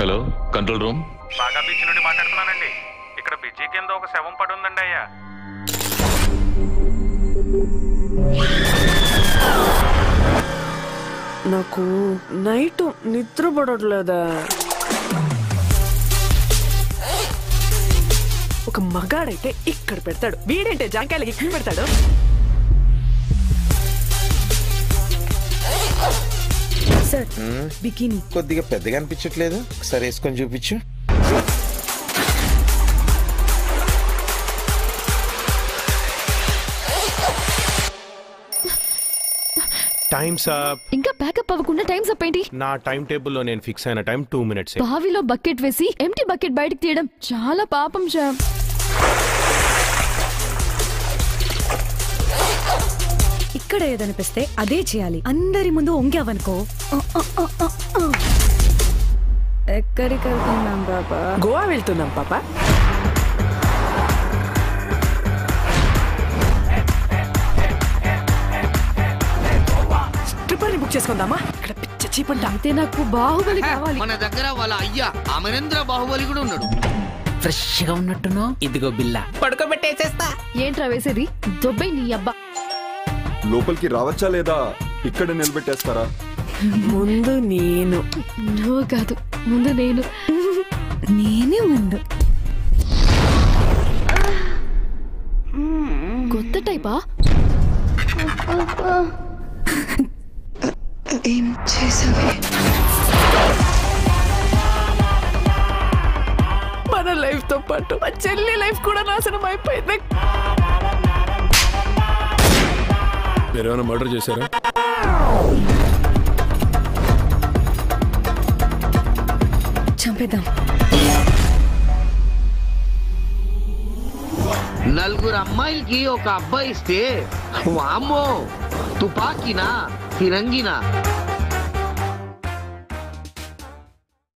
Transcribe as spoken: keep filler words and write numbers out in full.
Hello control room. బాగా beach నుండి మాట్లాడుతున్నానండి. ఇక్కడ బ్రిడ్జి కింద ఒక శవం పడి ఉందండి అయ్యా. నాకు నైట్ నిద్ర పడట్లేదా? ఒక మగాడైతే ఇక్కడ పెడతాడు, వీడంటే జాంకాయలకి ఇక్కడ పెడతాడు. సార్ బికినీ కొద్దిగా పెద్దగా అనిపించట్లేదు, ఒకసారి వేసుకొని చూపించు. Times up. ఇంకా ప్యాకప్ అవ్వకుండా టైమ్స్ అప్ ఏంటి? నా టైం టేబుల్ లో నేను ఫిక్స్ అయిన టైం టూ మినిట్స్. బావిలో బకెట్ వేసి ఎంటీ బకెట్ బయటకు తీయడం చాలా పాపం శ్యామ్. ఇక్కడ ఏదనిపిస్తే అదే చేయాలి. అందరి ముందు ఒంగావనుకో. ఎక్కడికి వెళ్తున్నాం పాపా? గోవా వెళ్తున్నాం పాపా. ట్రిప్పర్ని బుక్ చేసుకుందామా? ఇక్కడ పిచ్చ చీపంట. అయితే నాకు బాహుబలి కావాలి. మన దగ్గర వాళ్ళ అయ్యా అమరేంద్ర బాహుబలి కూడా ఉన్నాడు. ఫ్రెష్ గా ఉన్నట్టును. ఇదిగో బిల్ల పడుకోబెట్టేసేస్తా. ఏంట్రా వేసేది? దొబ్బై నీ అబ్బా. లోపలికి రావచ్చా లేదా ఇక్కడ నిలబెట్టేస్తారా? ముందు నేను. నువ్వు కాదు, ముందు నేను. నేనే ముందు. కొత్త టైపా? ఏం చేసావే? మన లైఫ్ తో పాటు మా చెల్లి లైఫ్ కూడా నాశనం అయిపోయింది. మీరేమైనా మర్డర్ చేశారా? చంపేద్దాం. నలుగురు అమ్మాయిలకి ఒక అబ్బాయి ఇస్తే వామ్మో తుపాకీనా ఫిరంగినా